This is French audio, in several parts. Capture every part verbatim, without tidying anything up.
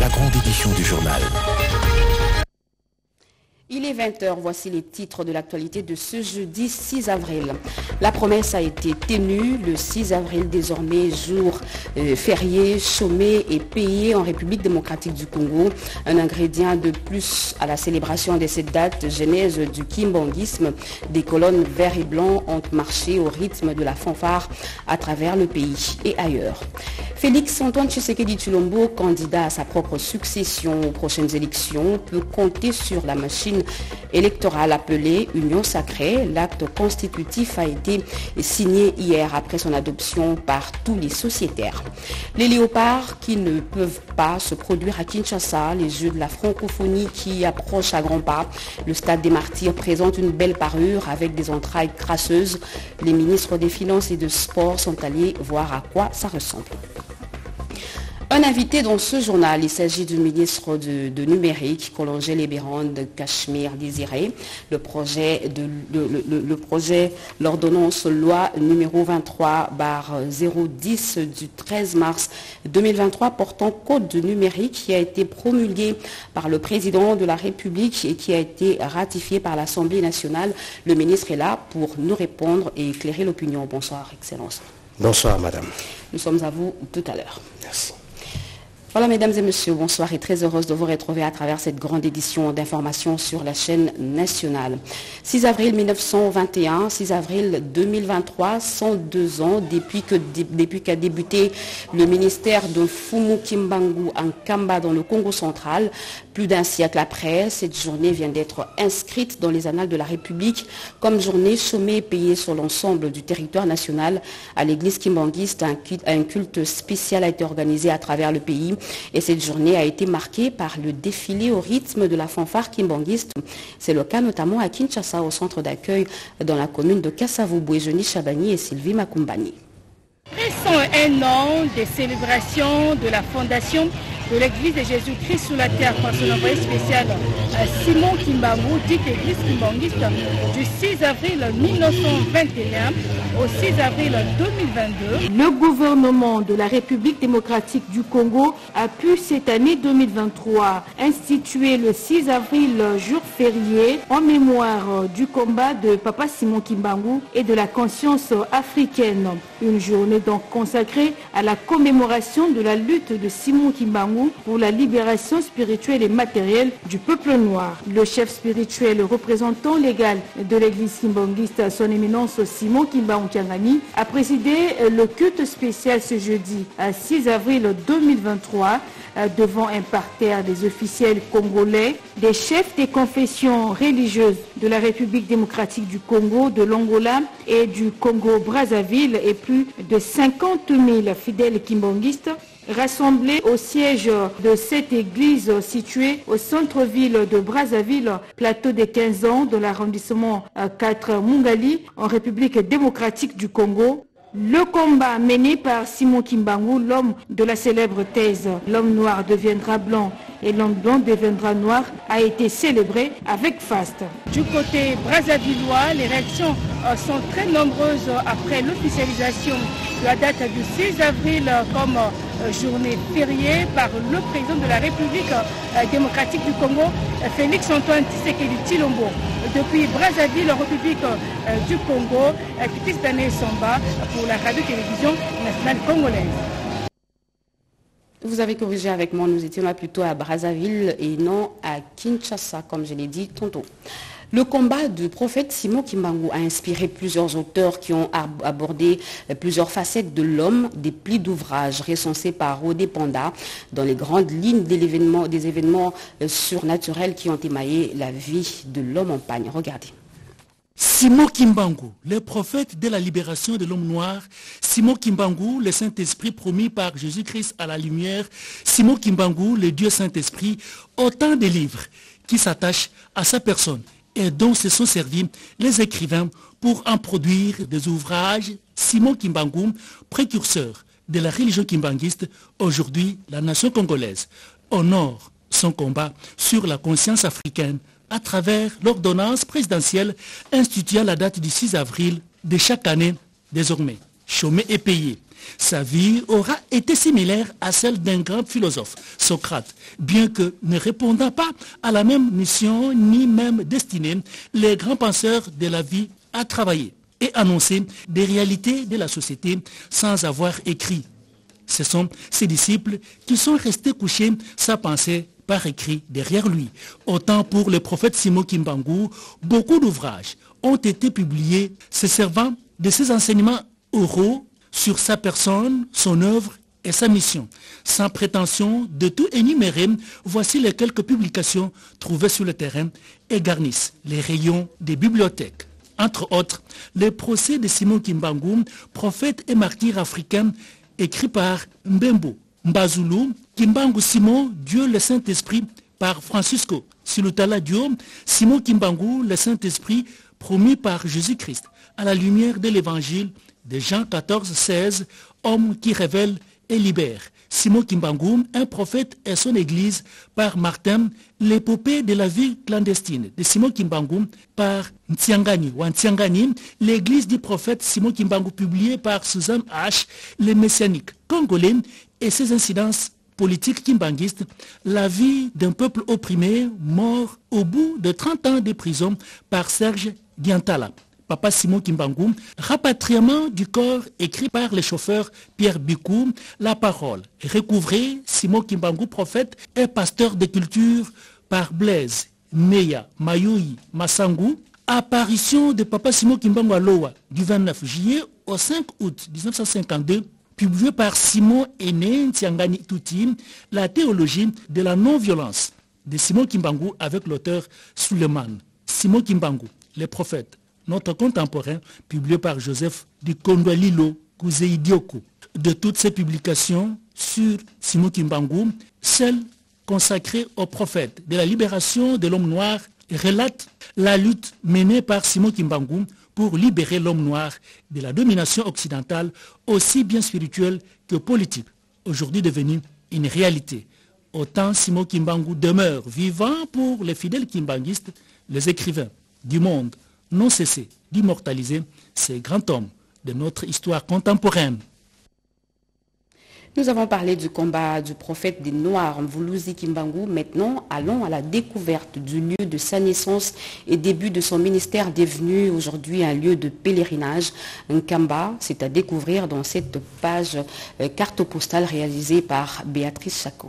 la grande édition du journal. Il est vingt heures, voici les titres de l'actualité de ce jeudi six avril. La promesse a été tenue, le six avril désormais jour euh, férié, chômé et payé en République démocratique du Congo. Un ingrédient de plus à la célébration de cette date, genèse du kimbanguisme. Des colonnes vert et blanc ont marché au rythme de la fanfare à travers le pays et ailleurs. Félix Antoine Tshisekedi Tshilombo, candidat à sa propre succession aux prochaines élections, peut compter sur la machine électorale appelée Union Sacrée. L'acte constitutif a été signé hier après son adoption par tous les sociétaires. Les léopards qui ne peuvent pas se produire à Kinshasa, les Jeux de la francophonie qui approchent à grands pas. Le Stade des Martyrs présente une belle parure avec des entrailles crasseuses. Les ministres des Finances et de Sport sont allés voir à quoi ça ressemble. Un invité dans ce journal, il s'agit du ministre de, de numérique, Kolongelé Libérande Cachemire Désiré. Le projet, de, le, le, le projet, l'ordonnance loi numéro vingt-trois barre zéro dix du treize mars deux mille vingt-trois portant code de numérique qui a été promulgué par le président de la République et qui a été ratifié par l'Assemblée nationale. Le ministre est là pour nous répondre et éclairer l'opinion. Bonsoir, Excellence. Bonsoir, madame. Nous sommes à vous tout à l'heure. Merci. Voilà, mesdames et messieurs, bonsoir et très heureuse de vous retrouver à travers cette grande édition d'information sur la chaîne nationale. six avril mille neuf cent vingt et un, six avril deux mille vingt-trois, cent deux ans depuis que depuis qu'a débuté le ministère de Fumu Kimbangu en Kamba dans le Congo central. Plus d'un siècle après, cette journée vient d'être inscrite dans les annales de la République comme journée chômée et payée sur l'ensemble du territoire national. À l'église kimbanguiste, un culte spécial a été organisé à travers le pays. Et cette journée a été marquée par le défilé au rythme de la fanfare kimbanguiste. C'est le cas notamment à Kinshasa, au centre d'accueil dans la commune de Kasavubu. Jeannie Chabani et Sylvie Makumbani. cent un ans des célébrations de la fondation de l'église de Jésus-Christ sur la terre par son envoyé spécial Simon Kimbangu, dite église kimbanguiste, du six avril mille neuf cent vingt et un au six avril deux mille vingt-deux. Le gouvernement de la République démocratique du Congo a pu cette année deux mille vingt-trois instituer le six avril jour férié en mémoire du combat de Papa Simon Kimbangu et de la conscience africaine. Une journée donc consacrée à la commémoration de la lutte de Simon Kimbangu pour la libération spirituelle et matérielle du peuple noir. Le chef spirituel représentant légal de l'église kimbanguiste, son éminence Simon Kimbangu Kiangani, a présidé le culte spécial ce jeudi six avril deux mille vingt-trois devant un parterre des officiels congolais, des chefs des confessions religieuses de la République démocratique du Congo, de l'Angola et du Congo-Brazzaville et plus de cinquante mille fidèles kimbanguistes rassemblés au siège de cette église située au centre-ville de Brazzaville, plateau des quinze ans, dans l'arrondissement quatre Mungali, en République démocratique du Congo. Le combat mené par Simon Kimbangu, l'homme de la célèbre thèse « L'homme noir deviendra blanc et l'homme blanc deviendra noir » a été célébré avec faste. Du côté brazzavillois, les réactions sont très nombreuses après l'officialisation de la date du six avril comme journée fériée par le président de la République démocratique du Congo, Félix Antoine Tshisekedi Tshilombo. Depuis Brazzaville, République du Congo, Kitis Dane Samba pour la radio-télévision nationale congolaise. Vous avez corrigé avec moi, nous étions là plutôt à Brazzaville et non à Kinshasa, comme je l'ai dit tantôt. Le combat du prophète Simon Kimbangu a inspiré plusieurs auteurs qui ont abordé plusieurs facettes de l'homme, des plis d'ouvrages recensés par Rodé Panda dans les grandes lignes de l'événement, des événements surnaturels qui ont émaillé la vie de l'homme en pagne. Regardez. Simon Kimbangu, le prophète de la libération de l'homme noir. Simon Kimbangu, le Saint-Esprit promis par Jésus-Christ à la lumière. Simon Kimbangu, le Dieu Saint-Esprit. Autant de livres qui s'attachent à sa personne et dont se sont servis les écrivains pour en produire des ouvrages. Simon Kimbangu, précurseur de la religion kimbanguiste, aujourd'hui la nation congolaise, honore son combat sur la conscience africaine à travers l'ordonnance présidentielle instituant la date du six avril de chaque année désormais. Chômé et payé. Sa vie aura été similaire à celle d'un grand philosophe, Socrate, bien que ne répondant pas à la même mission ni même destinée, les grands penseurs de la vie à travailler et annoncer des réalités de la société sans avoir écrit. Ce sont ses disciples qui sont restés couchés sa pensée par écrit derrière lui. Autant pour le prophète Simon Kimbangu, beaucoup d'ouvrages ont été publiés se servant de ses enseignements oraux sur sa personne, son œuvre et sa mission. Sans prétention de tout énumérer, voici les quelques publications trouvées sur le terrain et garnissent les rayons des bibliothèques. Entre autres, les procès de Simon Kimbangu, prophète et martyr africain, écrit par Mbembo Mbazulu, Kimbangu Simon, Dieu le Saint-Esprit, par Francisco Silutala Dio, Simon Kimbangu, le Saint-Esprit, promis par Jésus-Christ, à la lumière de l'évangile de Jean quatorze, seize, homme qui révèle et libère. Simon Kimbangu, un prophète et son église, par Martin, l'épopée de la vie clandestine de Simon Kimbangu, par Ntiangani ou Ntiangani, l'église du prophète Simon Kimbangu, publiée par Suzanne H., les messianiques congolais et ses incidences politiques kimbanguistes, la vie d'un peuple opprimé, mort au bout de trente ans de prison par Serge Diantala. Papa Simon Kimbangu, rapatriement du corps écrit par le chauffeur Pierre Bikou, la parole recouvrée, Simon Kimbangu, prophète et pasteur de culture par Blaise Meya Mayoui Massangu, apparition de Papa Simon Kimbangu à Loa du vingt-neuf juillet au cinq août mille neuf cent cinquante-deux, publié par Simon Aîné Ntiangani Touti, la théologie de la non-violence de Simon Kimbangu avec l'auteur Suleiman. Simon Kimbangu, les prophètes, notre contemporain, publié par Joseph Dikondwa-Lilo Kuzeidioko. De toutes ces publications sur Simon Kimbangu, celle consacrée aux prophètes de la libération de l'homme noir relate la lutte menée par Simon Kimbangu pour libérer l'homme noir de la domination occidentale, aussi bien spirituelle que politique, aujourd'hui devenue une réalité. Autant Simon Kimbangu demeure vivant pour les fidèles kimbanguistes, les écrivains du monde n'ont cessé d'immortaliser ces grands hommes de notre histoire contemporaine. Nous avons parlé du combat du prophète des Noirs, Mvuluzi Kimbangu. Maintenant, allons à la découverte du lieu de sa naissance et début de son ministère devenu aujourd'hui un lieu de pèlerinage. Nkamba, c'est à découvrir dans cette page euh, carte postale réalisée par Béatrice Chako.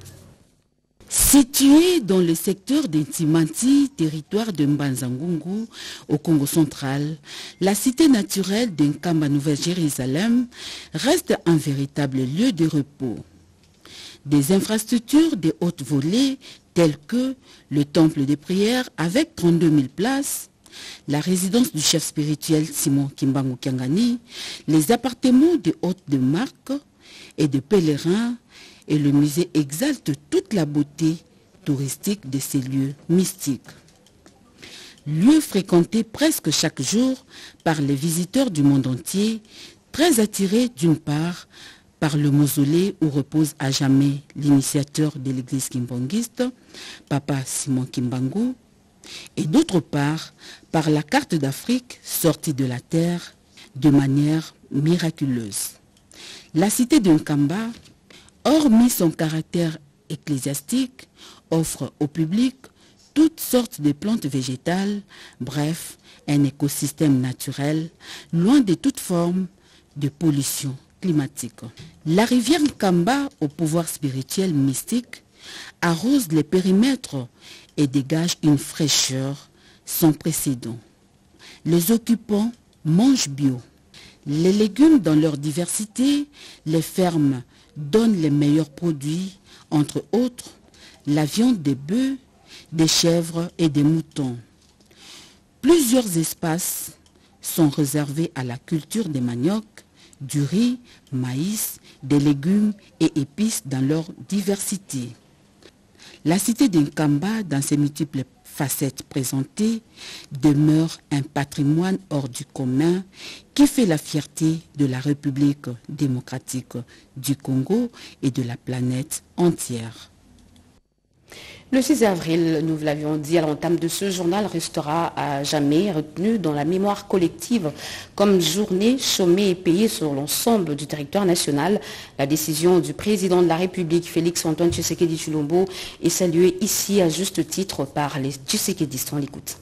Située dans le secteur d'Intimanti, territoire de Mbanzangungu, au Congo central, la cité naturelle d'Nkamba Nouvelle-Jérusalem reste un véritable lieu de repos. Des infrastructures de haute volée telles que le temple de prière avec trente-deux mille places, la résidence du chef spirituel Simon Kimbangu Kiangani, les appartements de hôtes de marque et de pèlerins, et le musée exalte toute la beauté touristique de ces lieux mystiques. Lieu fréquenté presque chaque jour par les visiteurs du monde entier, très attirés d'une part par le mausolée où repose à jamais l'initiateur de l'église kimbanguiste, Papa Simon Kimbangu, et d'autre part par la carte d'Afrique sortie de la terre de manière miraculeuse. La cité de Nkamba, hormis son caractère ecclésiastique, offre au public toutes sortes de plantes végétales, bref, un écosystème naturel, loin de toute forme de pollution climatique. La rivière Nkamba, au pouvoir spirituel mystique, arrose les périmètres et dégage une fraîcheur sans précédent. Les occupants mangent bio. Les légumes dans leur diversité, les fermes donnent les meilleurs produits, entre autres la viande des bœufs, des chèvres et des moutons. Plusieurs espaces sont réservés à la culture des maniocs, du riz, maïs, des légumes et épices dans leur diversité. La cité d'Nkamba, dans ses multiples facettes présentées, demeure un patrimoine hors du commun qui fait la fierté de la République démocratique du Congo et de la planète entière. Le six avril, nous l'avions dit à l'entame de ce journal, restera à jamais retenu dans la mémoire collective comme journée chômée et payée sur l'ensemble du territoire national. La décision du président de la République, Félix-Antoine Tshisekedi Tshilombo, est saluée ici à juste titre par les Tshisekedistes. On l'écoute.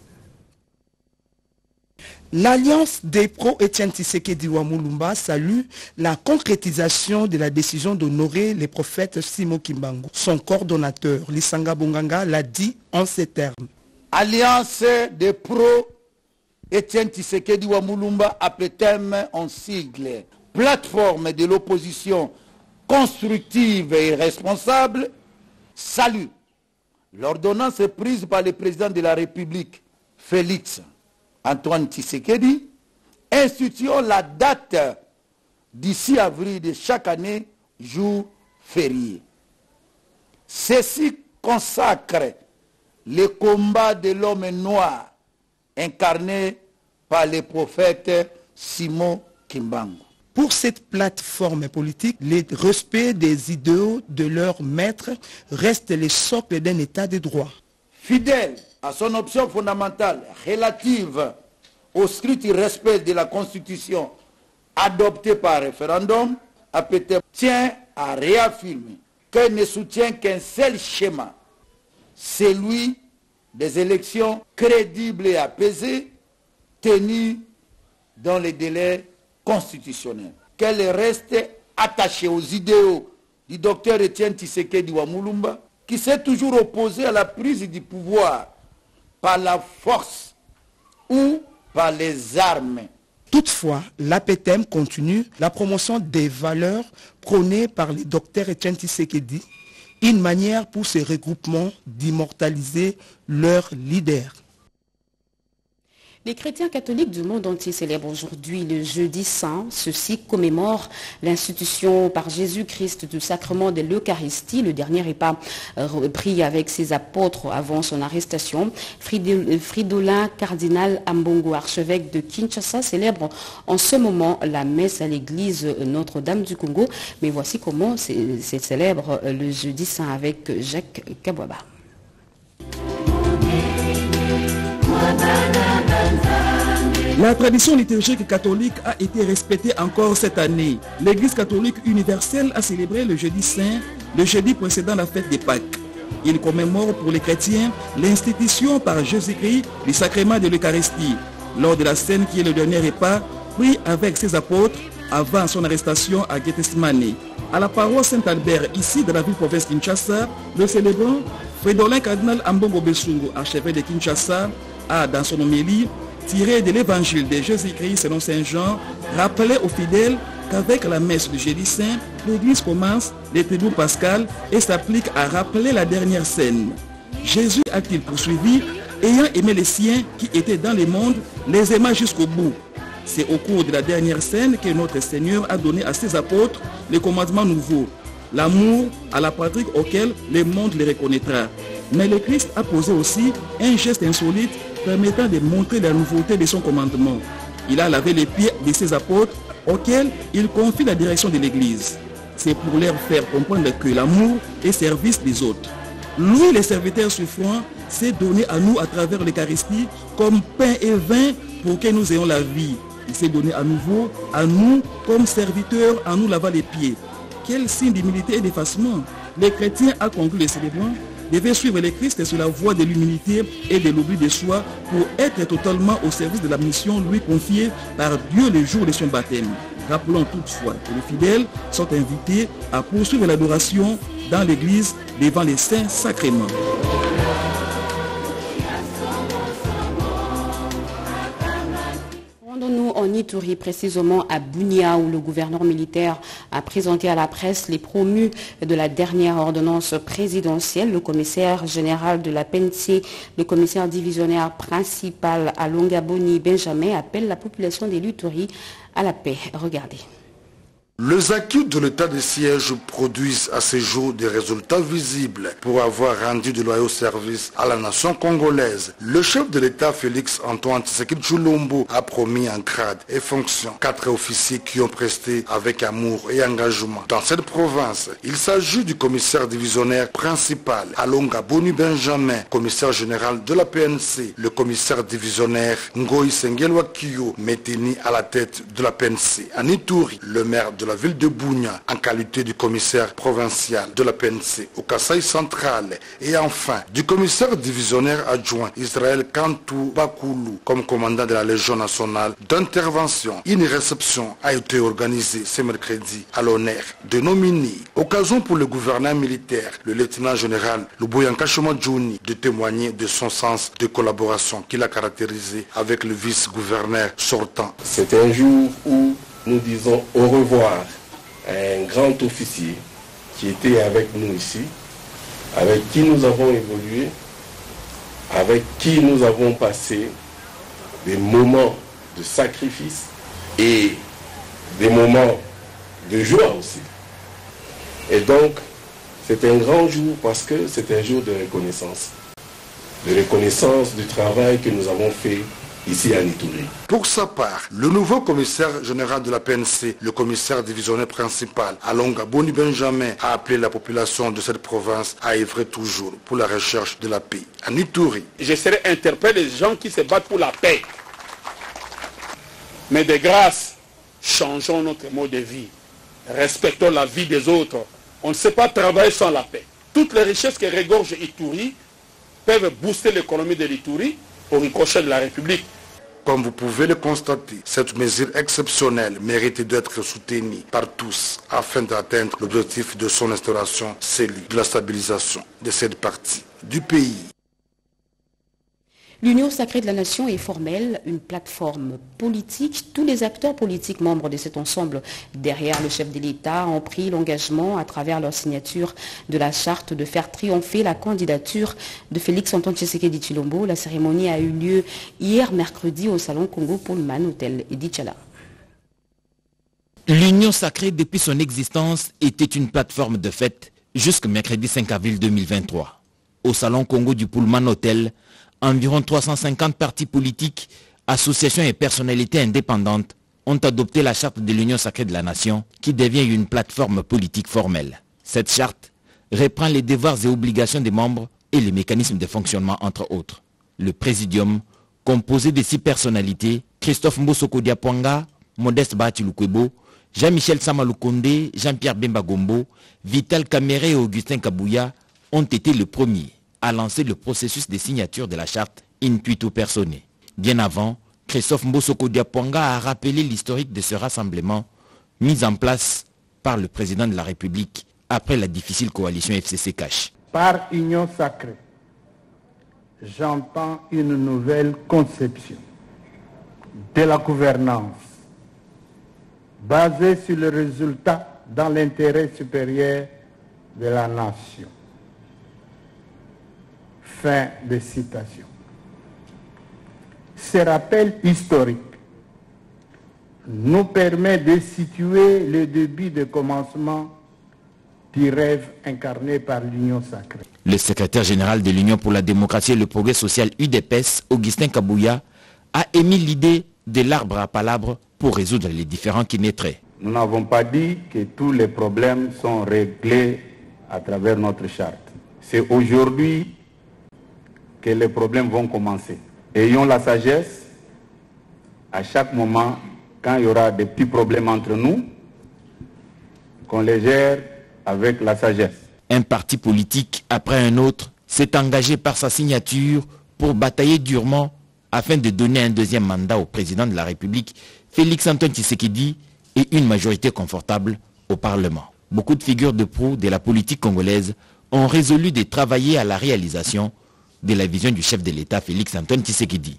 L'Alliance des pro-Etienne Tshisekedi Wamulumba salue la concrétisation de la décision d'honorer les prophètes Simon Kimbangu. Son coordonnateur, Lisanga Bonganga, l'a dit en ces termes. Alliance des pro-Etienne Tshisekedi Wamulumba, appelé thème en sigle, plateforme de l'opposition constructive et responsable, salue l'ordonnance prise par le président de la République, Félix Antoine Tshisekedi, instituant la date du six avril de chaque année, jour férié. Ceci consacre le combat de l'homme noir incarné par le prophète Simon Kimbangu. Pour cette plateforme politique, le respect des idéaux de leurs maîtres reste le socle d'un état de droit. Fidèle à son option fondamentale relative au strict respect de la Constitution adoptée par référendum, A P T tient à réaffirmer qu'elle ne soutient qu'un seul schéma, celui des élections crédibles et apaisées, tenues dans les délais constitutionnels. Qu'elle reste attachée aux idéaux du docteur Etienne Tshisekedi Wamulumba, qui s'est toujours opposé à la prise du pouvoir par la force ou par les armes. Toutefois, l'A P T M continue la promotion des valeurs prônées par le docteur Etienne Tshisekedi, une manière pour ces regroupements d'immortaliser leurs leaders. Les chrétiens catholiques du monde entier célèbrent aujourd'hui le jeudi saint. Ceux-ci commémorent l'institution par Jésus-Christ du sacrement de l'Eucharistie, le dernier repas pris avec ses apôtres avant son arrestation. Fridolin Cardinal Ambongo, archevêque de Kinshasa, célèbre en ce moment la messe à l'église Notre-Dame du Congo. Mais voici comment c'est célèbre le jeudi saint avec Jacques Kabwaba. La tradition liturgique catholique a été respectée encore cette année. L'Église catholique universelle a célébré le jeudi saint, le jeudi précédant la fête des Pâques. Il commémore pour les chrétiens l'institution par Jésus-Christ du sacrement de l'Eucharistie, lors de la scène qui est le dernier repas pris avec ses apôtres avant son arrestation à Gethsemane. À la paroisse Saint-Albert, ici de la ville-province Kinshasa, le célébrant Fridolin Cardinal Ambongo Besungu, archevêque de Kinshasa, a dans son homélie tiré de l'évangile de Jésus-Christ selon Saint Jean, rappelé aux fidèles qu'avec la messe du jeudi saint, l'Église commence les tribus pascales et s'applique à rappeler la dernière scène. Jésus a-t-il poursuivi, ayant aimé les siens qui étaient dans le monde, les aima jusqu'au bout. C'est au cours de la dernière scène que notre Seigneur a donné à ses apôtres les commandements nouveaux, l'amour à la patrie auquel le monde les reconnaîtra. Mais le Christ a posé aussi un geste insolite permettant de montrer la nouveauté de son commandement. Il a lavé les pieds de ses apôtres auxquels il confie la direction de l'Église. C'est pour leur faire comprendre que l'amour est service des autres. Lui, le serviteur souffrant, s'est donné à nous à travers l'Eucharistie comme pain et vin pour que nous ayons la vie. Il s'est donné à nouveau à nous comme serviteurs en nous lavant les pieds. Quel signe d'humilité et d'effacement! Les chrétiens, a conclu les célébrants, devaient suivre le Christ sur la voie de l'humilité et de l'oubli de soi pour être totalement au service de la mission lui confiée par Dieu le jour de son baptême. Rappelons toutefois que les fidèles sont invités à poursuivre l'adoration dans l'église devant les saints sacrements. Rendons-nous en Ituri, précisément à Bunia, où le gouverneur militaire a présenté à la presse les promus de la dernière ordonnance présidentielle. Le commissaire général de la P N C, le commissaire divisionnaire principal à Longaboni, Benjamin, appelle la population de l'Ituri à la paix. Regardez. Les acquis de l'état de siège produisent à ce jour des résultats visibles pour avoir rendu de loyaux services à la nation congolaise. Le chef de l'État Félix Antoine Tshisekedi Tshilombo a promis en grade et fonction quatre officiers qui ont presté avec amour et engagement dans cette province. Il s'agit du commissaire divisionnaire principal Alonga Boni Benjamin, commissaire général de la P N C, le commissaire divisionnaire Ngoï Sengelwa Kiyo, maintenu à la tête de la P N C. À Ituri, le maire de la ville de Bunia en qualité du commissaire provincial de la P N C au Kasaï central, et enfin du commissaire divisionnaire adjoint Israël Kantou Bakoulou comme commandant de la Légion nationale d'intervention. Une réception a été organisée ce mercredi à l'honneur de nominés. Occasion pour le gouverneur militaire, le lieutenant général Luboyanka Shomadjouni, de témoigner de son sens de collaboration qu'il a caractérisé avec le vice-gouverneur sortant. C'est un jour où nous disons au revoir à un grand officier qui était avec nous ici, avec qui nous avons évolué, avec qui nous avons passé des moments de sacrifice et des moments de joie aussi. Et donc, c'est un grand jour parce que c'est un jour de reconnaissance. De reconnaissance du travail que nous avons fait ici à Ituri. Pour sa part, le nouveau commissaire général de la P N C, le commissaire divisionnaire principal, Alonga Boni Benjamin, a appelé la population de cette province à œuvrer toujours pour la recherche de la paix. À Ituri, je serai interpellé des gens qui se battent pour la paix. Mais de grâce, changeons notre mode de vie. Respectons la vie des autres. On ne sait pas travailler sans la paix. Toutes les richesses que regorge Ituri peuvent booster l'économie de l'Ituri au ricochet de la République. Comme vous pouvez le constater, cette mesure exceptionnelle mérite d'être soutenue par tous afin d'atteindre l'objectif de son instauration, celui de la stabilisation de cette partie du pays. L'Union sacrée de la nation est formelle, une plateforme politique. Tous les acteurs politiques membres de cet ensemble derrière le chef de l'État ont pris l'engagement à travers leur signature de la charte de faire triompher la candidature de Félix Antoine Tshisekedi Tshilombo. La cérémonie a eu lieu hier mercredi au salon Congo Pullman Hotel Edichala. L'Union sacrée depuis son existence était une plateforme de fête jusqu'au mercredi cinq avril deux mille vingt-trois. Au salon Congo du Pullman Hotel, environ trois cent cinquante partis politiques, associations et personnalités indépendantes ont adopté la charte de l'Union sacrée de la nation qui devient une plateforme politique formelle. Cette charte reprend les devoirs et obligations des membres et les mécanismes de fonctionnement entre autres. Le présidium, composé de six personnalités, Christophe Mbosoko Diapwanga, Modeste Bahati Lukwebo, Jean-Michel Samalukonde, Jean-Pierre Bemba Gombo, Vital Kamere et Augustin Kabouya, ont été les premiers à lancer le processus de signature de la charte intuito personae. Bien avant, Christophe Mbosoko Diapwanga a rappelé l'historique de ce rassemblement mis en place par le président de la République après la difficile coalition F C C Cash. Par union sacrée, j'entends une nouvelle conception de la gouvernance basée sur le résultat dans l'intérêt supérieur de la nation. Fin de citation. Ce rappel historique nous permet de situer le début de commencement du rêve incarné par l'Union sacrée. Le secrétaire général de l'Union pour la démocratie et le progrès social U D P S, Augustin Kabouya, a émis l'idée de l'arbre à palabres pour résoudre les différends qui naîtraient. Nous n'avons pas dit que tous les problèmes sont réglés à travers notre charte. C'est aujourd'hui que les problèmes vont commencer. Ayons la sagesse, à chaque moment, quand il y aura des petits problèmes entre nous, qu'on les gère avec la sagesse. Un parti politique, après un autre, s'est engagé par sa signature pour batailler durement afin de donner un deuxième mandat au président de la République, Félix Antoine Tshisekedi, et une majorité confortable au Parlement. Beaucoup de figures de proue de la politique congolaise ont résolu de travailler à la réalisation de la vision du chef de l'État, Félix Antoine Tshisekedi.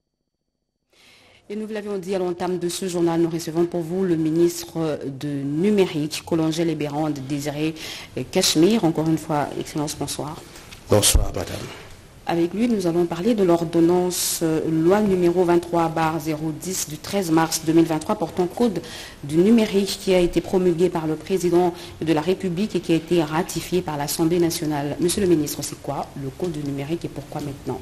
Et nous vous l'avions dit à l'entame de ce journal, nous recevons pour vous le ministre de numérique, Colangel Ebérande, Désiré Cachemire. Encore une fois, Excellence, bonsoir. Bonsoir, madame. Avec lui, nous allons parler de l'ordonnance euh, loi numéro vingt-trois barre zéro dix du treize mars deux mille vingt-trois portant code du numérique qui a été promulgué par le président de la République et qui a été ratifié par l'Assemblée nationale. Monsieur le ministre, c'est quoi le code du numérique et pourquoi maintenant?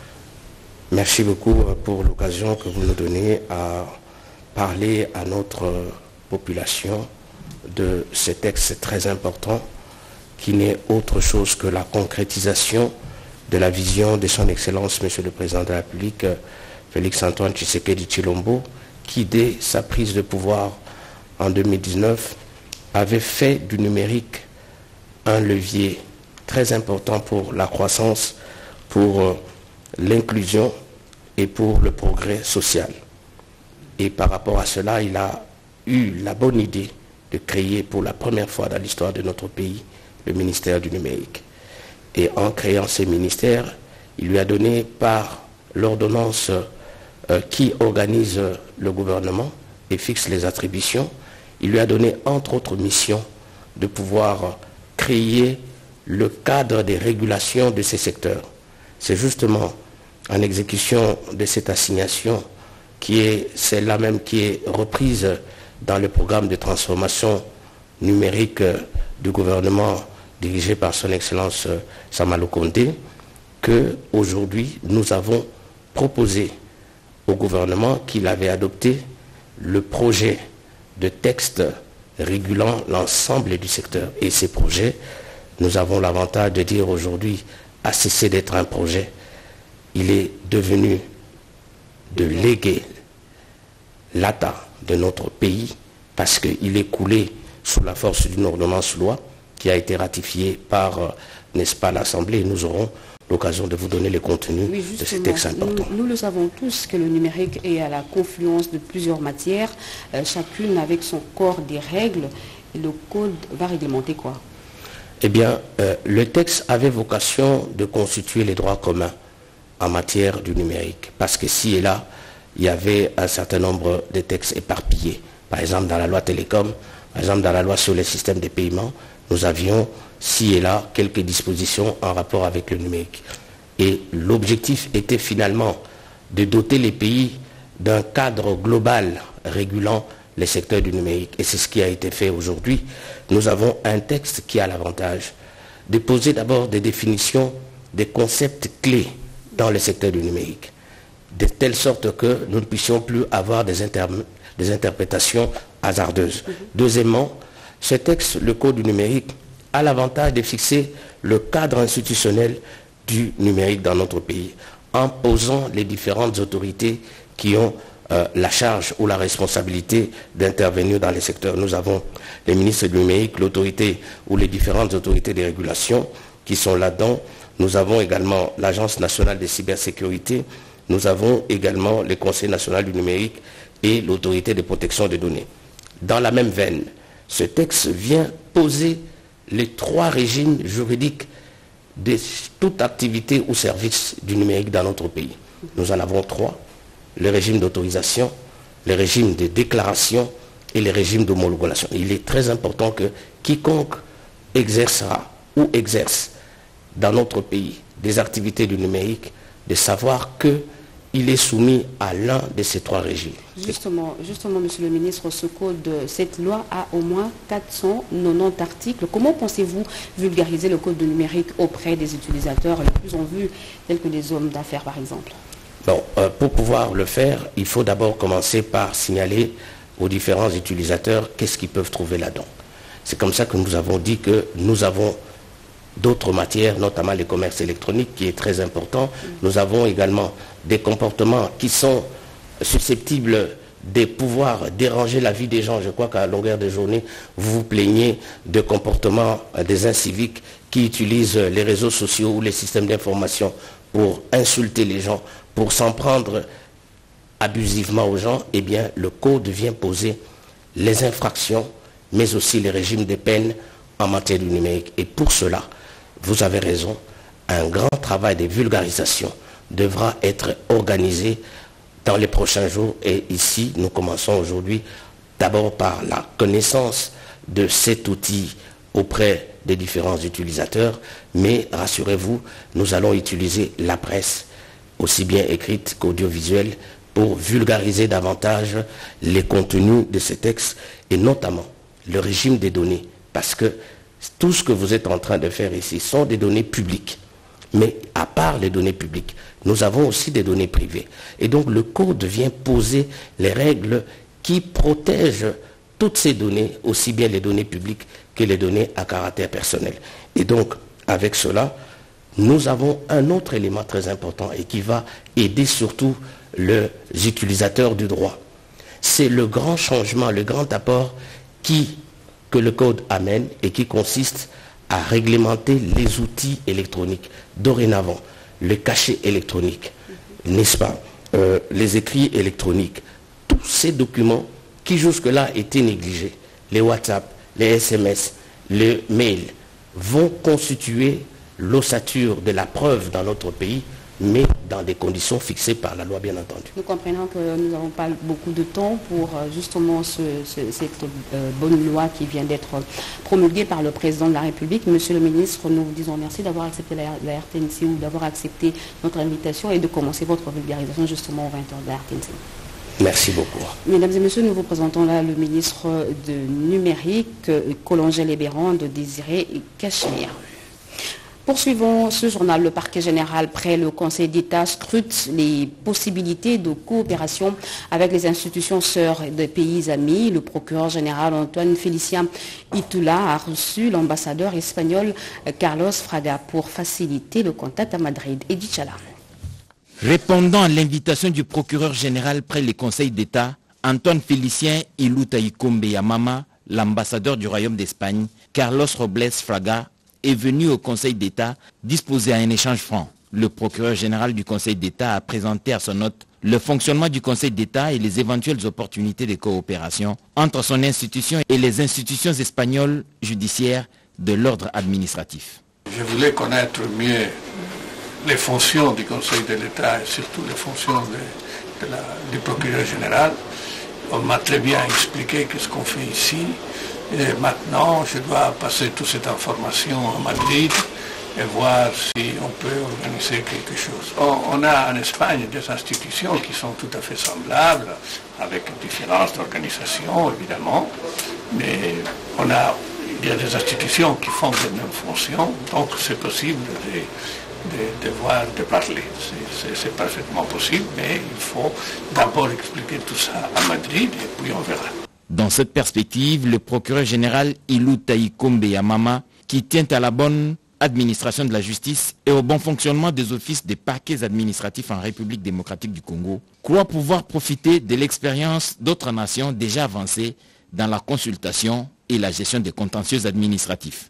Merci beaucoup pour l'occasion que vous nous donnez à parler à notre population de ce texte très important qui n'est autre chose que la concrétisation de la vision de son Excellence, Monsieur le Président de la République, Félix-Antoine Tshisekedi Tshilombo, qui, dès sa prise de pouvoir en deux mille dix-neuf, avait fait du numérique un levier très important pour la croissance, pour l'inclusion et pour le progrès social. Et par rapport à cela, il a eu la bonne idée de créer pour la première fois dans l'histoire de notre pays le ministère du numérique. Et en créant ce ministère, il lui a donné par l'ordonnance euh, qui organise le gouvernement et fixe les attributions, il lui a donné entre autres missions de pouvoir créer le cadre des régulations de ces secteurs. C'est justement en exécution de cette assignation qui est celle-là même qui est reprise dans le programme de transformation numérique du gouvernement dirigé par son Excellence Sama Lukonde, que aujourd'hui nous avons proposé au gouvernement qu'il avait adopté le projet de texte régulant l'ensemble du secteur. Et ces projets, nous avons l'avantage de dire aujourd'hui, a cessé d'être un projet. Il est devenu de léguer l'A T A de notre pays parce qu'il est coulé sous la force d'une ordonnance loi qui a été ratifiée par, euh, n'est-ce pas, l'Assemblée. Nous aurons l'occasion de vous donner les contenus oui, de ces textes importants. Nous, nous le savons tous que le numérique est à la confluence de plusieurs matières, euh, chacune avec son corps des règles. Et le code va réglementer quoi? Eh bien, euh, le texte avait vocation de constituer les droits communs en matière du numérique. Parce que ci et là, il y avait un certain nombre de textes éparpillés. Par exemple, dans la loi télécom, par exemple, dans la loi sur les systèmes de paiement, nous avions ci et là quelques dispositions en rapport avec le numérique. Et l'objectif était finalement de doter les pays d'un cadre global régulant les secteurs du numérique. Et c'est ce qui a été fait aujourd'hui. Nous avons un texte qui a l'avantage de poser d'abord des définitions des concepts clés dans le secteur du numérique, de telle sorte que nous ne puissions plus avoir des, inter des interprétations hasardeuses. Mm-hmm. Deuxièmement, ce texte, le Code du numérique, a l'avantage de fixer le cadre institutionnel du numérique dans notre pays, en posant les différentes autorités qui ont euh, la charge ou la responsabilité d'intervenir dans les secteurs. Nous avons les ministres du numérique, l'autorité ou les différentes autorités de régulation qui sont là-dedans. Nous avons également l'Agence nationale de cybersécurité, nous avons également le Conseil national du numérique et l'autorité de protection des données. Dans la même veine, ce texte vient poser les trois régimes juridiques de toute activité ou service du numérique dans notre pays. Nous en avons trois, le régime d'autorisation, le régime de déclaration et le régime d'homologation. Il est très important que quiconque exercera ou exerce dans notre pays des activités du numérique, de savoir qu'il est soumis à l'un de ces trois régimes. Justement, justement, Monsieur le ministre, ce code, cette loi a au moins quatre cent quatre-vingt-dix articles. Comment pensez-vous vulgariser le code du numérique auprès des utilisateurs les plus en vue, tels que les hommes d'affaires par exemple? Bon, euh, pour pouvoir le faire, il faut d'abord commencer par signaler aux différents utilisateurs qu'est-ce qu'ils peuvent trouver là-dedans. C'est comme ça que nous avons dit que nous avons d'autres matières, notamment le commerce électronique qui est très important. Nous avons également des comportements qui sont susceptibles de pouvoir déranger la vie des gens. Je crois qu'à longueur de journée, vous vous plaignez de comportements des inciviques qui utilisent les réseaux sociaux ou les systèmes d'information pour insulter les gens, pour s'en prendre abusivement aux gens. Eh bien, le code vient poser les infractions, mais aussi les régimes de peine en matière du numérique. Et pour cela, vous avez raison, un grand travail de vulgarisation devra être organisé dans les prochains jours. Et ici, nous commençons aujourd'hui d'abord par la connaissance de cet outil auprès des différents utilisateurs, mais rassurez-vous, nous allons utiliser la presse, aussi bien écrite qu'audiovisuelle, pour vulgariser davantage les contenus de ces textes et notamment le régime des données, parce que tout ce que vous êtes en train de faire ici sont des données publiques. Mais à part les données publiques, nous avons aussi des données privées. Et donc le code vient poser les règles qui protègent toutes ces données, aussi bien les données publiques que les données à caractère personnel. Et donc, avec cela, nous avons un autre élément très important et qui va aider surtout les utilisateurs du droit. C'est le grand changement, le grand apport qui, que le code amène et qui consiste à réglementer les outils électroniques. Dorénavant, le cachet électronique, n'est-ce pas, euh, les écrits électroniques, tous ces documents qui jusque-là étaient négligés, les WhatsApp, les S M S, les mails, vont constituer l'ossature de la preuve dans notre pays, mais dans des conditions fixées par la loi, bien entendu. Nous comprenons que nous n'avons pas beaucoup de temps pour justement ce, ce, cette euh, bonne loi qui vient d'être promulguée par le président de la République. Monsieur le ministre, nous vous disons merci d'avoir accepté la, la R T N C ou d'avoir accepté notre invitation et de commencer votre vulgarisation justement aux vingt heures de la R T N C. Merci beaucoup. Mesdames et messieurs, nous vous présentons là le ministre de numérique, Colangel Ebéran, de Désiré Cachemire. Poursuivons ce journal. Le parquet général près le Conseil d'État scrute les possibilités de coopération avec les institutions sœurs des pays amis. Le procureur général Antoine Félicien Itula a reçu l'ambassadeur espagnol Carlos Fraga pour faciliter le contact à Madrid. Edith Chala. Répondant à l'invitation du procureur général près le Conseil d'État, Antoine Félicien Iluta Ikombe Yamama, l'ambassadeur du Royaume d'Espagne, Carlos Robles Fraga, est venu au Conseil d'État disposer à un échange franc. Le procureur général du Conseil d'État a présenté à son hôte le fonctionnement du Conseil d'État et les éventuelles opportunités de coopération entre son institution et les institutions espagnoles judiciaires de l'ordre administratif. Je voulais connaître mieux les fonctions du Conseil de l'État et surtout les fonctions de, de la, du procureur général. On m'a très bien expliqué ce qu'on fait ici. Et maintenant, je dois passer toute cette information à Madrid et voir si on peut organiser quelque chose. On, on a en Espagne des institutions qui sont tout à fait semblables, avec différences d'organisation évidemment, mais on a, il y a des institutions qui font les mêmes fonctions, donc c'est possible de, de, de voir, de parler. C'est parfaitement possible, mais il faut d'abord expliquer tout ça à Madrid et puis on verra. Dans cette perspective, le procureur général Iluta Ikombe Yamama, qui tient à la bonne administration de la justice et au bon fonctionnement des offices des parquets administratifs en République démocratique du Congo, croit pouvoir profiter de l'expérience d'autres nations déjà avancées dans la consultation et la gestion des contentieux administratifs.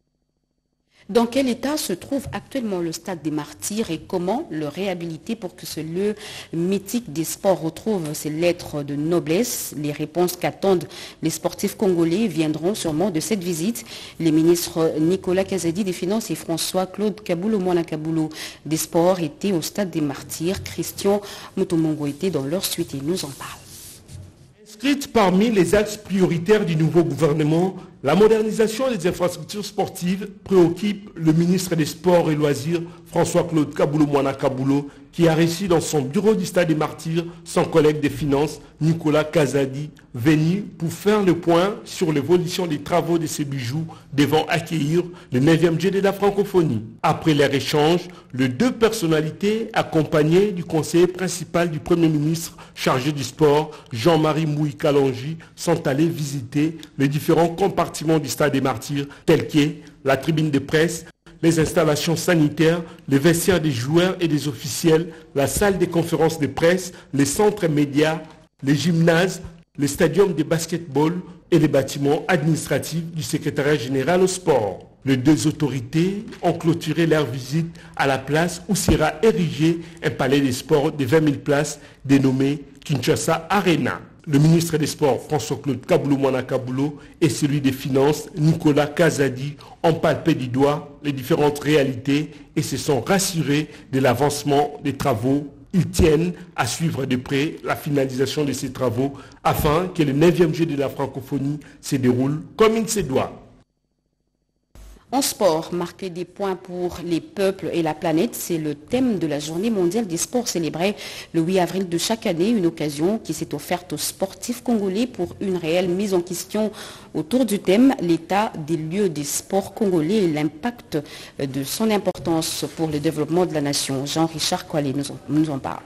Dans quel état se trouve actuellement le stade des Martyrs et comment le réhabiliter pour que ce lieu mythique des sports retrouve ses lettres de noblesse? Les réponses qu'attendent les sportifs congolais viendront sûrement de cette visite. Les ministres Nicolas Kazadi des Finances et François-Claude Kaboulou Mwana Kaboulou des Sports étaient au stade des Martyrs. Christian Mutomongo était dans leur suite et nous en parle. Inscrite parmi les axes prioritaires du nouveau gouvernement, la modernisation des infrastructures sportives préoccupe le ministre des Sports et Loisirs, François-Claude Kaboulou Mwana Kaboulou, qui a reçu dans son bureau du Stade des Martyrs son collègue des Finances, Nicolas Kazadi, venu pour faire le point sur l'évolution des travaux de ces bijoux devant accueillir le neuvième J de la francophonie. Après leur échange, les deux personnalités, accompagnées du conseiller principal du Premier ministre chargé du sport, Jean-Marie Mouy Kalonji, sont allés visiter les différents compartiments du Stade des Martyrs, tels que la tribune de presse, les installations sanitaires, les vestiaires des joueurs et des officiels, la salle des conférences de presse, les centres médias, les gymnases, les stadiums de basketball et les bâtiments administratifs du secrétariat général au sport. Les deux autorités ont clôturé leur visite à la place où sera érigé un palais des sports de vingt mille places dénommé Kinshasa Arena. Le ministre des Sports, François-Claude Kaboulou Mwana Kaboulou, et celui des Finances, Nicolas Kazadi, ont palpé du doigt les différentes réalités et se sont rassurés de l'avancement des travaux. Ils tiennent à suivre de près la finalisation de ces travaux afin que le neuvième J de la francophonie se déroule comme il se doit. En sport, marquer des points pour les peuples et la planète, c'est le thème de la journée mondiale des sports célébrée le huit avril de chaque année, une occasion qui s'est offerte aux sportifs congolais pour une réelle mise en question autour du thème, l'état des lieux des sports congolais et l'impact de son importance pour le développement de la nation. Jean-Richard Koualé nous en, nous en parle.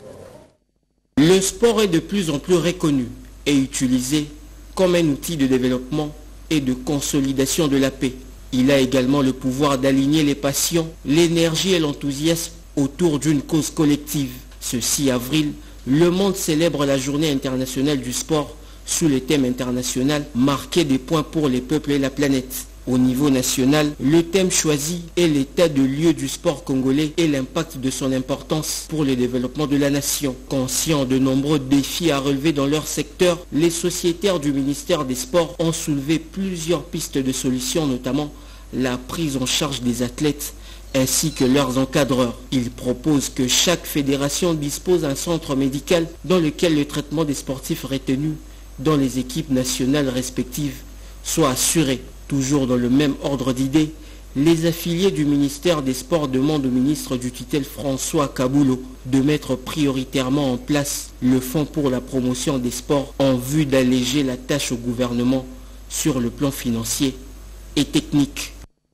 Le sport est de plus en plus reconnu et utilisé comme un outil de développement et de consolidation de la paix. Il a également le pouvoir d'aligner les passions, l'énergie et l'enthousiasme autour d'une cause collective. Ce six avril, le monde célèbre la journée internationale du sport sous le thème international « Marquer des points pour les peuples et la planète ». Au niveau national, le thème choisi est l'état de lieu du sport congolais et l'impact de son importance pour le développement de la nation. Conscients de nombreux défis à relever dans leur secteur, les sociétaires du ministère des Sports ont soulevé plusieurs pistes de solutions, notamment la prise en charge des athlètes ainsi que leurs encadreurs. Ils proposent que chaque fédération dispose d'un centre médical dans lequel le traitement des sportifs retenus dans les équipes nationales respectives soit assuré. Toujours dans le même ordre d'idées, les affiliés du ministère des Sports demandent au ministre du tutelle François Kaboulo de mettre prioritairement en place le fonds pour la promotion des sports en vue d'alléger la tâche au gouvernement sur le plan financier et technique.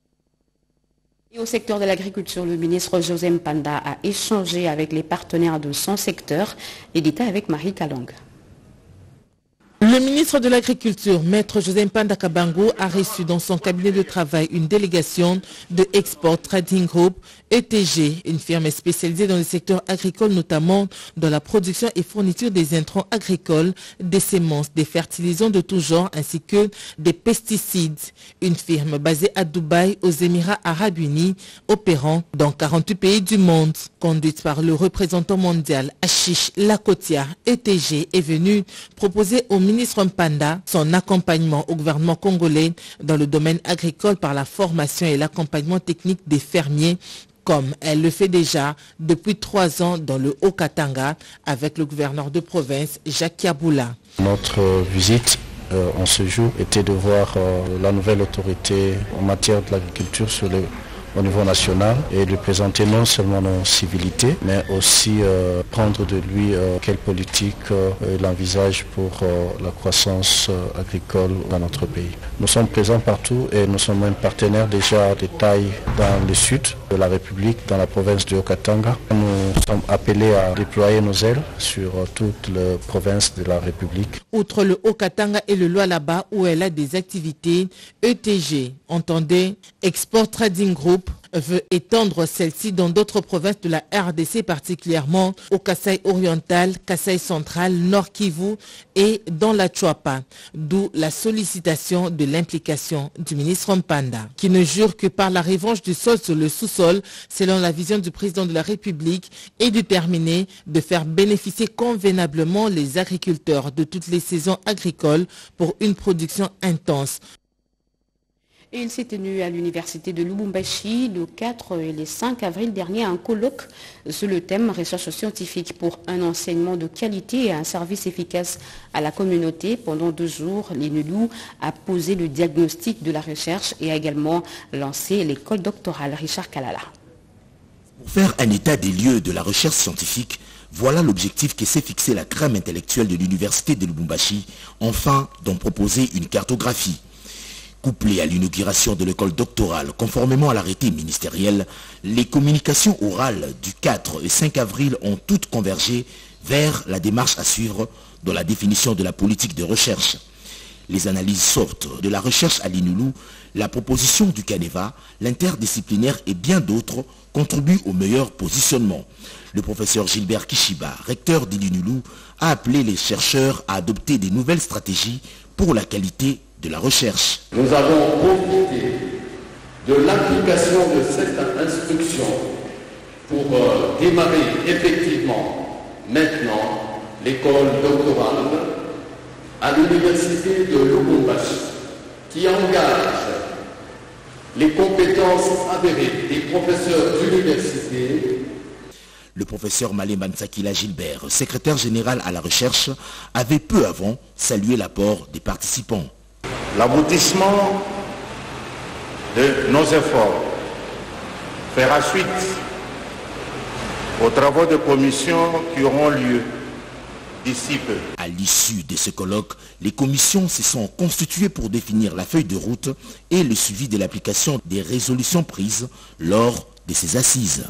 Et au secteur de l'agriculture, le ministre José Mpanda a échangé avec les partenaires de son secteur. Les détails avec Marie Kalong. Le ministre de l'Agriculture, Maître José Mpanda Kabango, a reçu dans son cabinet de travail une délégation de Export Trading Group, E T G, une firme spécialisée dans le secteur agricole, notamment dans la production et fourniture des intrants agricoles, des semences, des fertilisants de tout genre, ainsi que des pesticides. Une firme basée à Dubaï, aux Émirats Arabes Unis, opérant dans quarante-huit pays du monde. Conduite par le représentant mondial Ashish Lakotia, E T G est venue proposer au ministre Mpanda son accompagnement au gouvernement congolais dans le domaine agricole par la formation et l'accompagnement technique des fermiers, comme elle le fait déjà depuis trois ans dans le Haut-Katanga avec le gouverneur de province Jacques Kaboula. Notre visite euh, en ce jour était de voir euh, la nouvelle autorité en matière de l'agriculture sur le au niveau national et lui présenter non seulement nos civilités, mais aussi euh, prendre de lui euh, quelle politique euh, il envisage pour euh, la croissance euh, agricole dans notre pays. Nous sommes présents partout et nous sommes même partenaires déjà de taille dans le sud de la République, dans la province de Haut-Katanga. Nous sommes appelés à déployer nos ailes sur euh, toute la province de la République. Outre le Haut-Katanga et le Lualaba où elle a des activités, E T G, entendez, Export Trading Group, veut étendre celle-ci dans d'autres provinces de la R D C, particulièrement au Kasaï oriental, Kasaï central, Nord Kivu et dans la Chuapa. D'où la sollicitation de l'implication du ministre Mpanda, qui ne jure que par la revanche du sol sur le sous-sol, selon la vision du président de la République, est déterminé de faire bénéficier convenablement les agriculteurs de toutes les saisons agricoles pour une production intense. Et il s'est tenu à l'université de Lubumbashi le quatre et le cinq avril dernier un colloque sur le thème recherche scientifique pour un enseignement de qualité et un service efficace à la communauté. Pendant deux jours, l'I N U L U a posé le diagnostic de la recherche et a également lancé l'école doctorale. Richard Kalala. Pour faire un état des lieux de la recherche scientifique, voilà l'objectif que s'est fixé la crème intellectuelle de l'université de Lubumbashi, enfin d'en proposer une cartographie. Couplé à l'inauguration de l'école doctorale, conformément à l'arrêté ministériel, les communications orales du quatre et cinq avril ont toutes convergé vers la démarche à suivre dans la définition de la politique de recherche. Les analyses soft de la recherche à l'I N U L U, la proposition du Caneva, l'interdisciplinaire et bien d'autres contribuent au meilleur positionnement. Le professeur Gilbert Kishiba, recteur d'I N U L U, a appelé les chercheurs à adopter des nouvelles stratégies pour la qualité de la recherche. Nous avons profité de l'application de cette instruction pour euh, démarrer effectivement maintenant l'école doctorale à l'université de Lubumbashi qui engage les compétences avérées des professeurs d'université. Le professeur Malé Mansakila Gilbert, secrétaire général à la recherche, avait peu avant salué l'apport des participants. L'aboutissement de nos efforts fera suite aux travaux de commission qui auront lieu d'ici peu. À l'issue de ce colloque, les commissions se sont constituées pour définir la feuille de route et le suivi de l'application des résolutions prises lors de ces assises.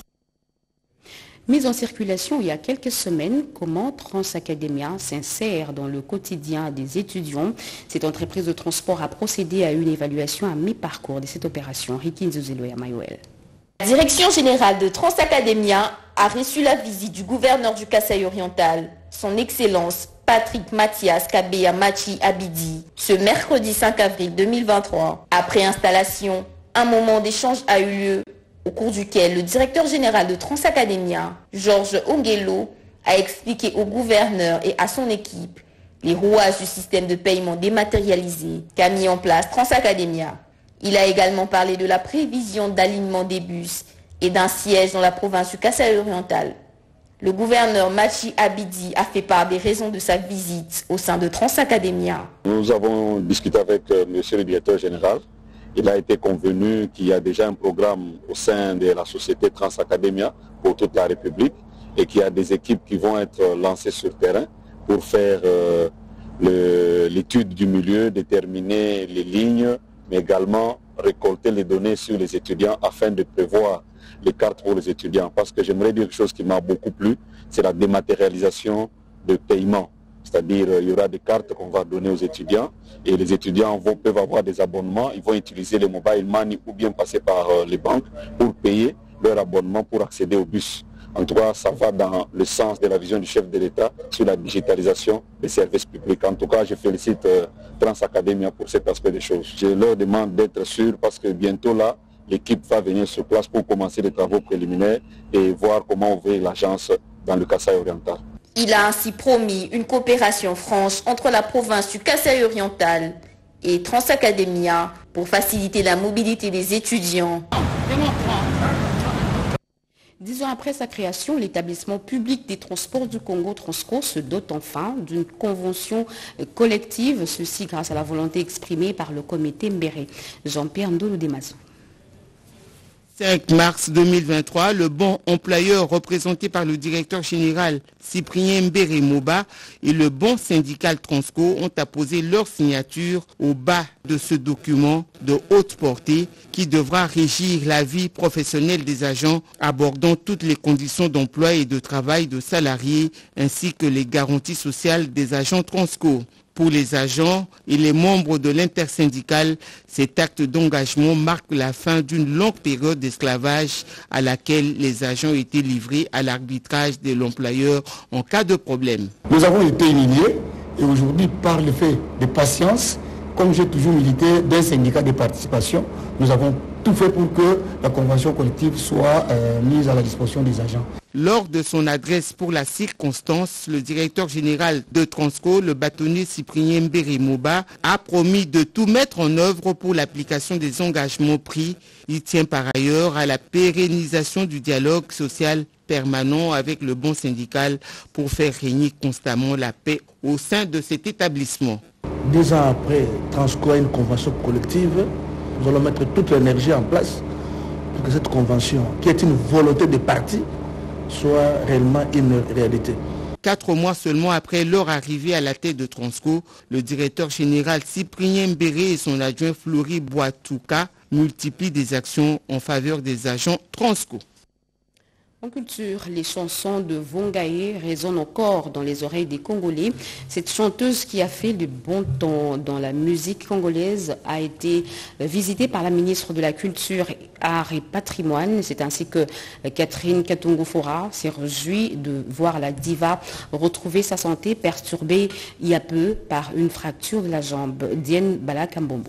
Mise en circulation il y a quelques semaines, comment Transacademia s'insère dans le quotidien des étudiants. Cette entreprise de transport a procédé à une évaluation à mi-parcours de cette opération. Rikin Zuzelo et Amayoel. La direction générale de Transacademia a reçu la visite du gouverneur du Kasaï oriental, son Excellence Patrick Mathias Kabeya Machi Abidi, ce mercredi cinq avril deux mille vingt-trois. Après installation, un moment d'échange a eu lieu, au cours duquel le directeur général de Transacademia, Georges Ongelo, a expliqué au gouverneur et à son équipe les rouages du système de paiement dématérialisé qu'a mis en place Transacademia. Il a également parlé de la prévision d'alignement des bus et d'un siège dans la province du Kasaï oriental. Le gouverneur Machi Abidi a fait part des raisons de sa visite au sein de Transacademia. Nous avons discuté avec euh, monsieur le directeur général. Il a été convenu qu'il y a déjà un programme au sein de la société Transacademia pour toute la République et qu'il y a des équipes qui vont être lancées sur le terrain pour faire euh, l'étude du milieu, déterminer les lignes, mais également récolter les données sur les étudiants afin de prévoir les cartes pour les étudiants. Parce que j'aimerais dire quelque chose qui m'a beaucoup plu, c'est la dématérialisation de paiement. C'est-à-dire il y aura des cartes qu'on va donner aux étudiants et les étudiants vont, peuvent avoir des abonnements, ils vont utiliser les mobile money ou bien passer par euh, les banques pour payer leur abonnement pour accéder au bus. En tout cas, ça va dans le sens de la vision du chef de l'État sur la digitalisation des services publics. En tout cas, je félicite euh, Transacademia pour cet aspect des choses. Je leur demande d'être sûrs parce que bientôt là, l'équipe va venir sur place pour commencer les travaux préliminaires et voir comment ouvrir l'agence dans le Kasaï oriental. Il a ainsi promis une coopération franche entre la province du Kasaï oriental et Transacademia pour faciliter la mobilité des étudiants. Dix ans après sa création, l'établissement public des transports du Congo, Transco, se dote enfin d'une convention collective, ceci grâce à la volonté exprimée par le comité Mbéré. Jean-Pierre Ndolo Demazo. cinq mars deux mille vingt-trois, le bon employeur représenté par le directeur général Cyprien Mbéré Moba et le bon syndical Transco ont apposé leur signature au bas de ce document de haute portée qui devra régir la vie professionnelle des agents, abordant toutes les conditions d'emploi et de travail de salariés ainsi que les garanties sociales des agents Transco. Pour les agents et les membres de l'intersyndicale, cet acte d'engagement marque la fin d'une longue période d'esclavage à laquelle les agents étaient livrés à l'arbitrage de l'employeur en cas de problème. Nous avons été humiliés et aujourd'hui, par le fait de patience, comme j'ai toujours milité d'un syndicat de participation, nous avons tout fait pour que la convention collective soit euh, mise à la disposition des agents. Lors de son adresse pour la circonstance, le directeur général de Transco, le bâtonnier Cyprien Mbéré Moba, a promis de tout mettre en œuvre pour l'application des engagements pris. Il tient par ailleurs à la pérennisation du dialogue social permanent avec le bon syndical pour faire régner constamment la paix au sein de cet établissement. Dix ans après, Transco a une convention collective. Nous allons mettre toute l'énergie en place pour que cette convention, qui est une volonté des partis, soit réellement une réalité. Quatre mois seulement après leur arrivée à la tête de Transco, le directeur général Cyprien Mbéré et son adjoint Flori Boatouka multiplient des actions en faveur des agents Transco. En culture, les chansons de Vongaye résonnent encore dans les oreilles des Congolais. Cette chanteuse qui a fait du bon temps dans la musique congolaise a été visitée par la ministre de la Culture, Art et Patrimoine. C'est ainsi que Catherine Katungu-Fora s'est réjouie de voir la diva retrouver sa santé perturbée il y a peu par une fracture de la jambe. Diane Balakambombo.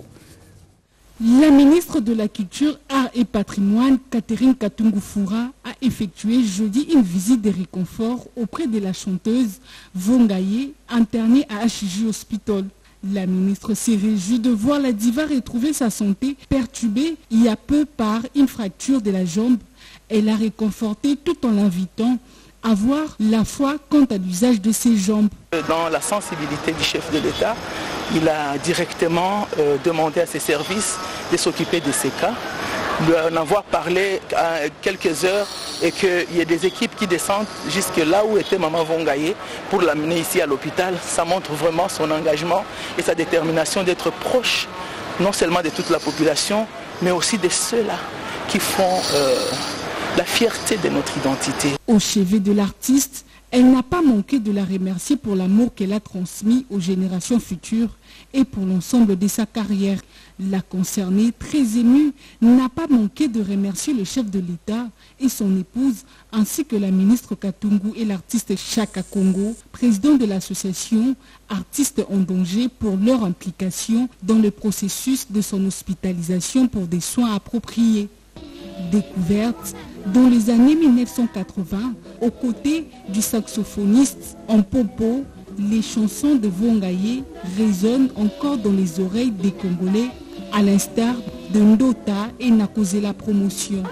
La ministre de la Culture, Art et Patrimoine, Catherine Katungu-Fora, a effectué jeudi une visite de réconfort auprès de la chanteuse Vongaye, internée à H J Hospital. La ministre s'est réjouie de voir la diva retrouver sa santé perturbée il y a peu par une fracture de la jambe. Elle a réconforté tout en l'invitant à voir la foi quant à l'usage de ses jambes. Dans la sensibilité du chef de l'État, il a directement euh, demandé à ses services de s'occuper de ces cas, d'en avoir parlé à quelques heures et qu'il y ait des équipes qui descendent jusque là où était Maman Vongaye pour l'amener ici à l'hôpital. Ça montre vraiment son engagement et sa détermination d'être proche non seulement de toute la population, mais aussi de ceux-là qui font euh, la fierté de notre identité. Au chevet de l'artiste, elle n'a pas manqué de la remercier pour l'amour qu'elle a transmis aux générations futures et pour l'ensemble de sa carrière. La concernée, très émue, n'a pas manqué de remercier le chef de l'État et son épouse, ainsi que la ministre Katungu et l'artiste Chaka Congo, président de l'association Artistes en danger, pour leur implication dans le processus de son hospitalisation pour des soins appropriés. Découverte dans les années mille neuf cent quatre-vingts, aux côtés du saxophoniste Mpopo, les chansons de Vongaye résonnent encore dans les oreilles des Congolais, à l'instar de Ndota et Nakozela Promotion.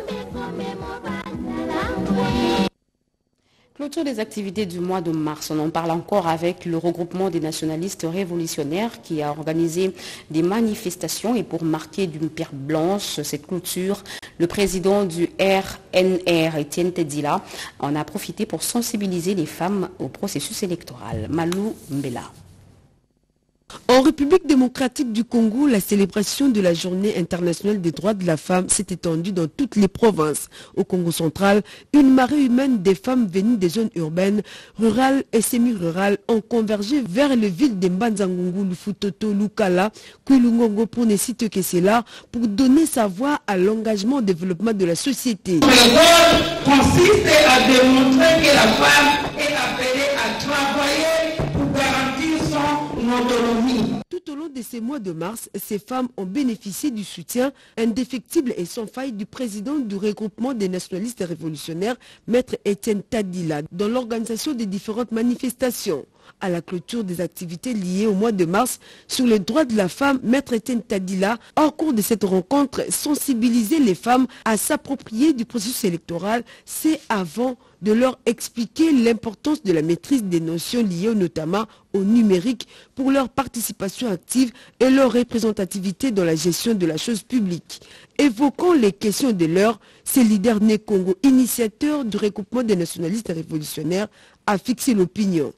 Clôture des activités du mois de mars. On en parle encore avec le regroupement des nationalistes révolutionnaires qui a organisé des manifestations et pour marquer d'une pierre blanche cette clôture, le président du R N R, Étienne Tedila, en a profité pour sensibiliser les femmes au processus électoral. Malou Mbela. En République démocratique du Congo, la célébration de la journée internationale des droits de la femme s'est étendue dans toutes les provinces. Au Congo central, une marée humaine des femmes venues des zones urbaines, rurales et semi-rurales ont convergé vers les villes de Mbanzangungu, Lufutoto, Lukala, Kulungongo pour ne citer que cela, pour donner sa voix à l'engagement au développement de la société. Le rôle consiste à démontrer que la femme est appelée à travailler pour garantir son autonomie. Tout au long de ces mois de mars, ces femmes ont bénéficié du soutien indéfectible et sans faille du président du regroupement des nationalistes révolutionnaires, Maître Étienne Tadila, dans l'organisation des différentes manifestations. À la clôture des activités liées au mois de mars sur les droits de la femme, Maître Étienne Tadila, au cours de cette rencontre, sensibiliser les femmes à s'approprier du processus électoral, c'est avant de leur expliquer l'importance de la maîtrise des notions liées notamment au numérique pour leur participation active et leur représentativité dans la gestion de la chose publique. Évoquant les questions de l'heure, ce leader né Congo, initiateur du regroupement des nationalistes révolutionnaires, a fixé l'opinion.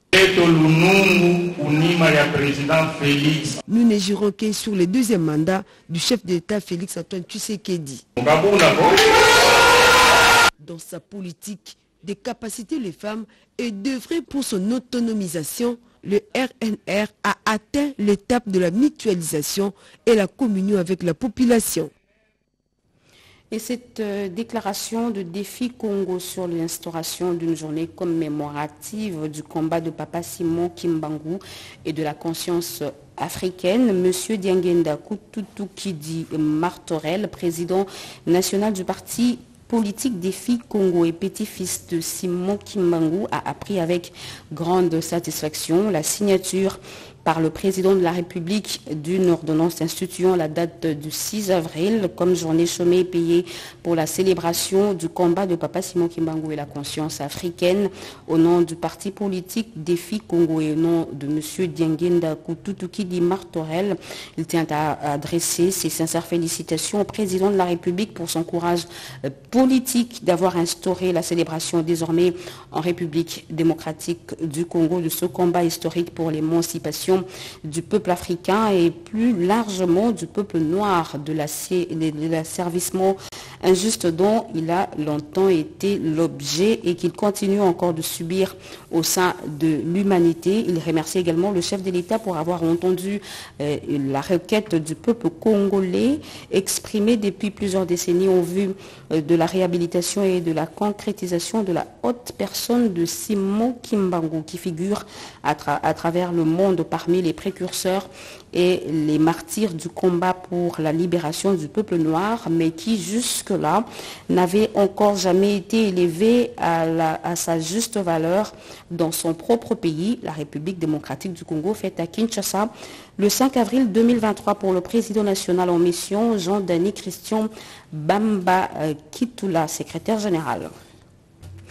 Nous ne jurons que sur le deuxième mandat du chef d'État Félix Antoine Tshisekedi. Dans sa politique de capaciter les femmes et d'œuvrer pour son autonomisation, le R N R a atteint l'étape de la mutualisation et la communion avec la population. Et cette euh, déclaration de défi Congo sur l'instauration d'une journée commémorative du combat de Papa Simon Kimbangu et de la conscience africaine, M. Diangenda Kututukidi Martorel, président national du parti politique Défi Congo et petit-fils de Simon Kimbangu, a appris avec grande satisfaction la signature par le président de la République d'une ordonnance instituant la date du six avril comme journée chômée et payée pour la célébration du combat de Papa Simon Kimbangu et la conscience africaine. Au nom du parti politique Défi Congo et au nom de M. Diangenda Kututukidi Martorel, il tient à adresser ses sincères félicitations au président de la République pour son courage politique d'avoir instauré la célébration désormais en République démocratique du Congo de ce combat historique pour l'émancipation du peuple africain et plus largement du peuple noir, de l'asservissement injuste dont il a longtemps été l'objet et qu'il continue encore de subir au sein de l'humanité. Il remercie également le chef de l'État pour avoir entendu euh, la requête du peuple congolais exprimée depuis plusieurs décennies en vue euh, de la réhabilitation et de la concrétisation de la haute personne de Simon Kimbangu qui figure à, tra à travers le monde parmi les précurseurs et les martyrs du combat pour la libération du peuple noir, mais qui jusque-là n'avait encore jamais été élevé à, la, à sa juste valeur dans son propre pays, la République démocratique du Congo, faite à Kinshasa le cinq avril deux mille vingt-trois pour le président national en mission, Jean-Denis Christian Bamba Kitula, secrétaire général.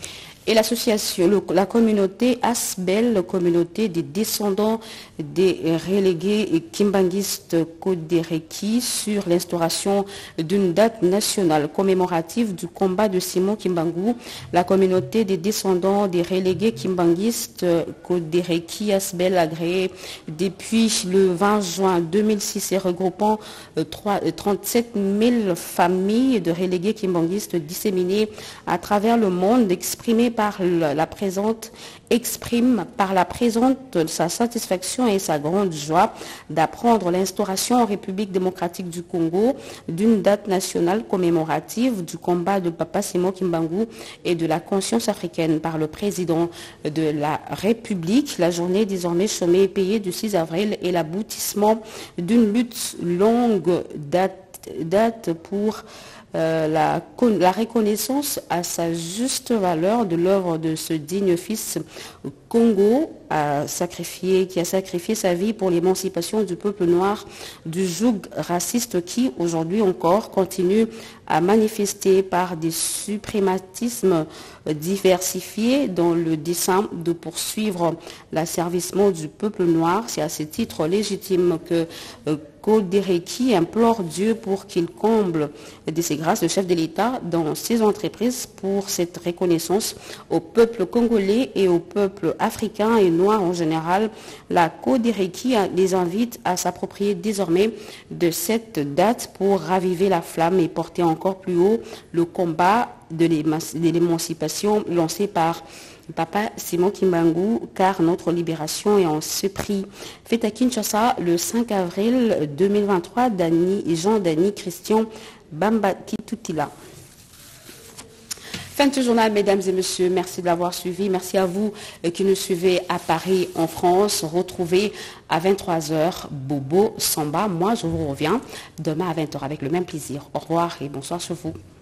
Et l'association, la communauté Asbel, la communauté des descendants des relégués kimbanguistes Kodereki, sur l'instauration d'une date nationale commémorative du combat de Simon Kimbangu. La communauté des descendants des relégués kimbanguistes Kodereki Asbel, agréée depuis le vingt juin deux mille six et regroupant trente-sept mille familles de relégués kimbanguistes disséminées à travers le monde, exprimées par la présente exprime par la présente sa satisfaction et sa grande joie d'apprendre l'instauration en République démocratique du Congo d'une date nationale commémorative du combat de Papa Simon Kimbangu et de la conscience africaine par le président de la République. La journée désormais chômée et payée du six avril est l'aboutissement d'une lutte longue date, date pour Euh, la, la reconnaissance à sa juste valeur de l'œuvre de ce digne fils Congo a sacrifié, qui a sacrifié sa vie pour l'émancipation du peuple noir du joug raciste qui, aujourd'hui encore, continue à manifester par des suprématismes diversifiés dans le dessein de poursuivre l'asservissement du peuple noir. C'est à ce titre légitime que euh, Kodereki implore Dieu pour qu'il comble de ses grâces le chef de l'État dans ses entreprises pour cette reconnaissance au peuple congolais et au peuple africain et noir en général. La Kodereki les invite à s'approprier désormais de cette date pour raviver la flamme et porter encore plus haut le combat de l'émancipation lancé par Papa Simon Kimbangu, car notre libération est en ce prix. Fait à Kinshasa le cinq avril deux mille vingt-trois, Dani, Jean-Dani Christian Bamba Kitutila. Fin de ce journal, mesdames et messieurs. Merci de l'avoir suivi. Merci à vous qui nous suivez à Paris, en France. Retrouvez à vingt-trois heures Bobo Samba. Moi, je vous reviens demain à vingt heures avec le même plaisir. Au revoir et bonsoir sur vous.